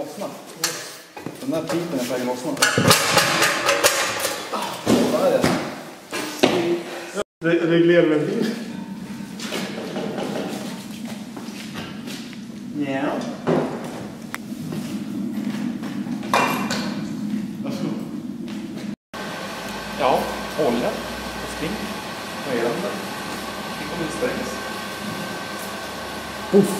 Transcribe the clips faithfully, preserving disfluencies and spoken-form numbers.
lossna. Den här pipen är på väg att lossna. Vad är det? Re reglerventil. Ja. Ja, olja och spring. Vad är den där? Det kommer inte stängas. Puff!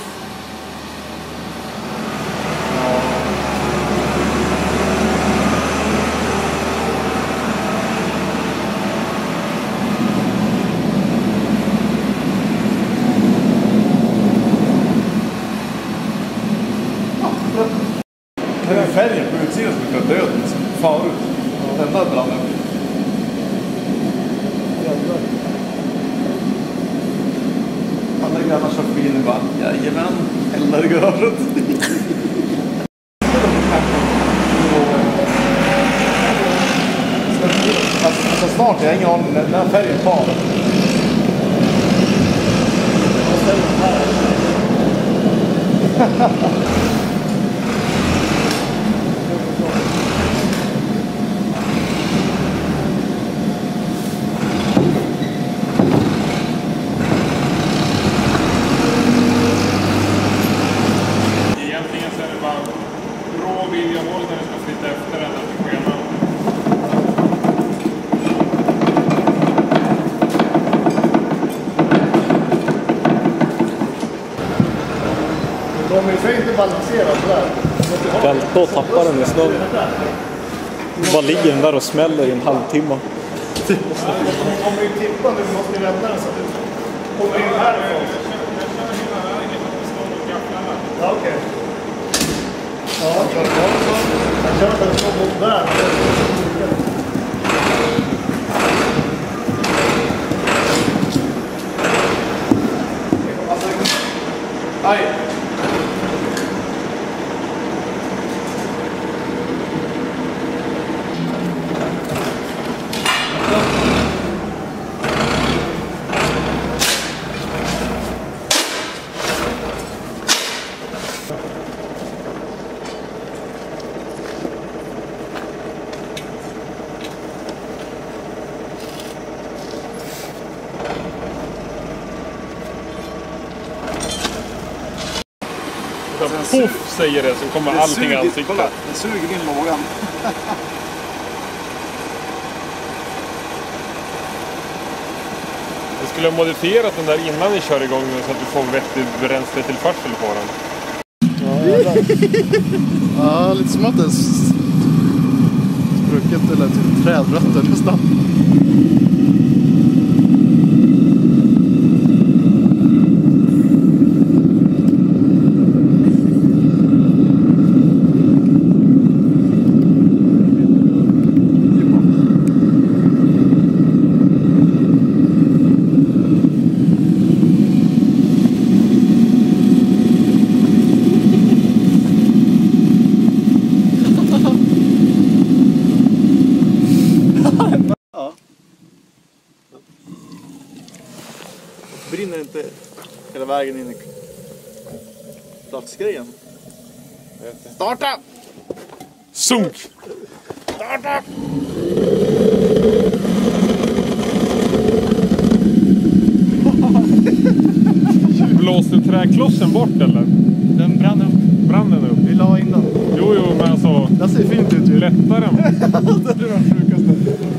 Den här färgen på utsidan som är död förut. Den där branden. Jävlar. Alla grannar kör förbi nu bara, jajamän, eldar i garaget. Alltså snart, jag har ingen aning, den här färgen tar. Jag ställer den här. De är inte balanserade där. Välta och tappa den i snön. Bara ligger den där och smäller i en halvtimme. Om vi tippar nu måste vi vända den så att det kommer in härifrån. Ja, okej. Ja, jag känner att den står mot där. Aj! Puff säger det så kommer det allting i ansiktet. Kolla, det suger in lågan. Jag skulle ha modifierat den där innan ni kör igång så att du får vettigt bränsle till farsel på den. Ja, ja, lite som att det är sprucket eller typ trädrötter nästan. Brinner inte hela vägen in i platsgrejen. Starta! Sunk! Starta! Blåste träklossen bort eller? Den brann upp. Brann den upp? Vi la in den. Jo, jo, men alltså... Det ser fint ut ju. Lättare. Det är det sjukaste.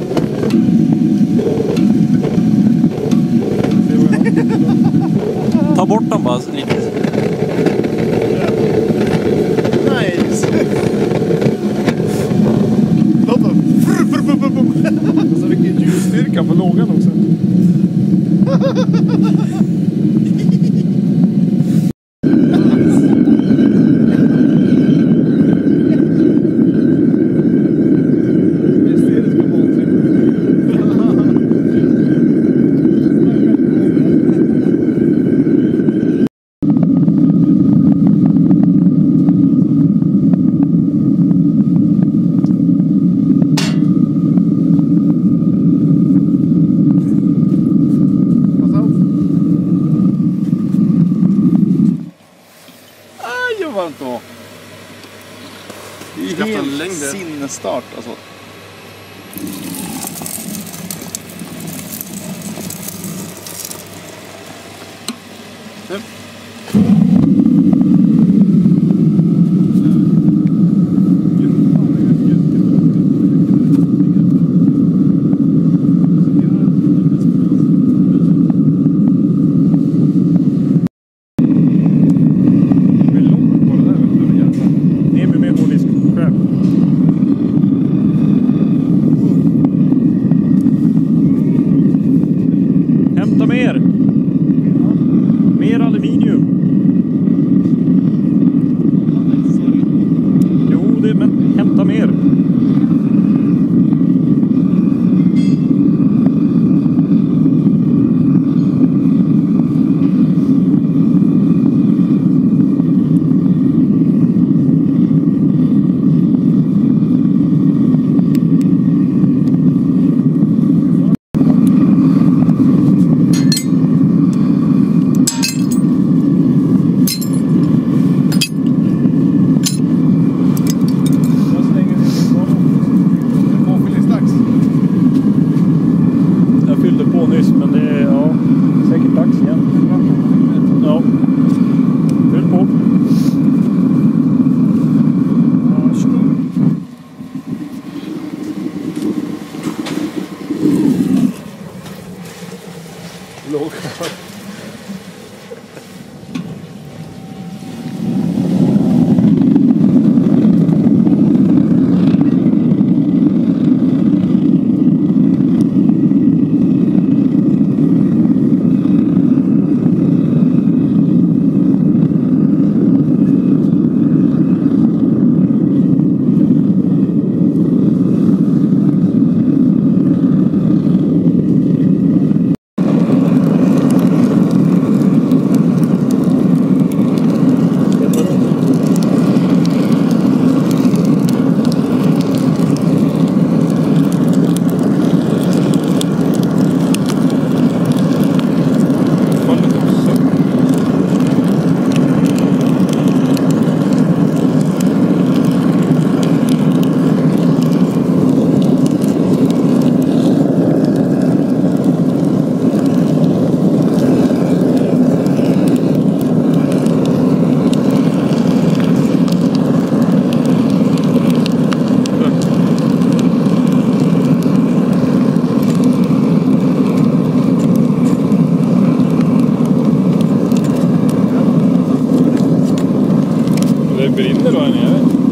Ta bort den bara lite. Nice. Låt dem. Alltså vilken ljusstyrka på lågan också. Det är helt sinnesstart alltså. Nu. Hämta mer! Mer aluminium! Jo, det, men hämta mer! Nyss, men det är ja, säkert dags igen. Ja, fyll på. Låg. Det brinner då här nere.